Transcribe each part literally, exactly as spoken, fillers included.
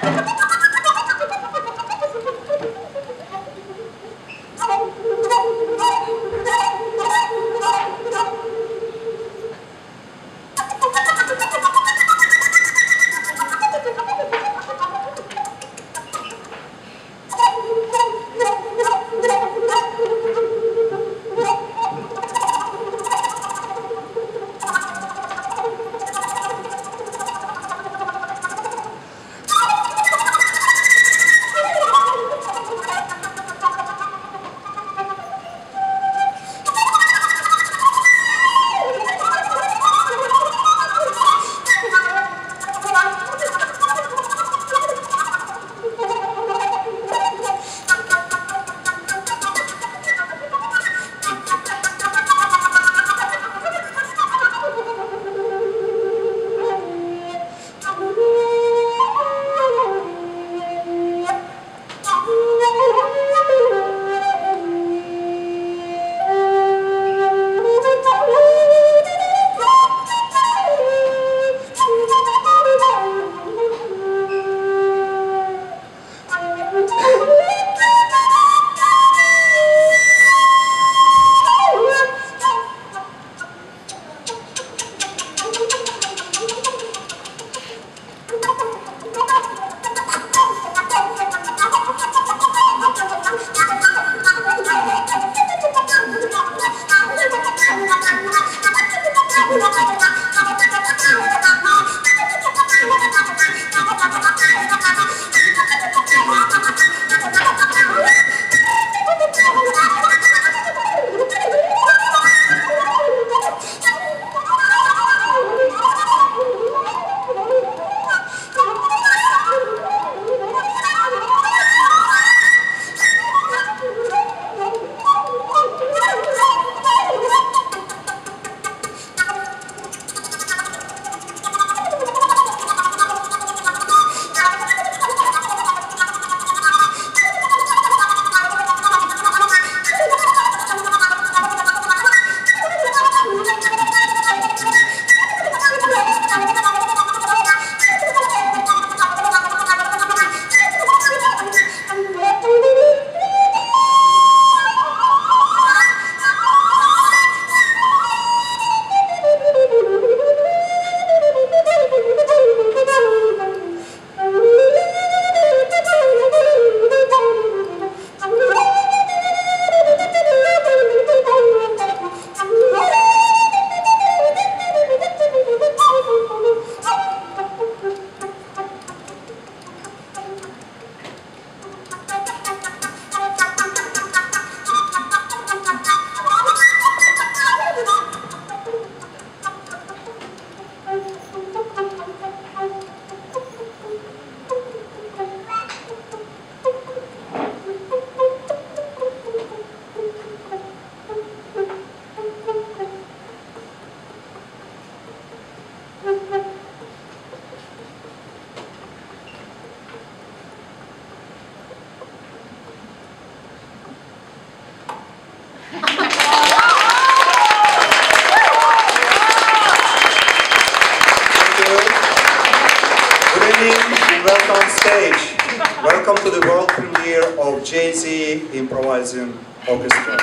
Welcome to the world premiere of J Z Improvising Orchestra.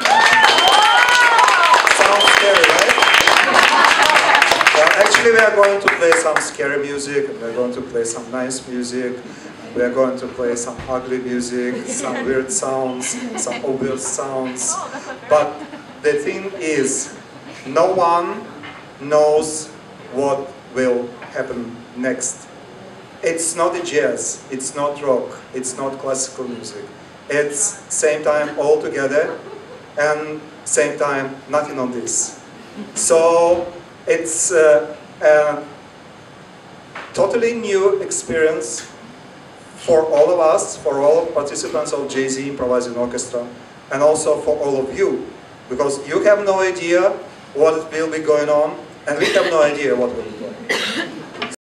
Sounds scary, right? Well, actually we are going to play some scary music, we are going to play some nice music, we are going to play some ugly music, some weird sounds, some obvious sounds. But the thing is, no one knows what will happen next. It's not a jazz, it's not rock, it's not classical music. It's same time all together and same time nothing on this. So it's uh, a totally new experience for all of us, for all participants of J Z Improvising Orchestra, and also for all of you, because you have no idea what will be going on and we have no idea what will be.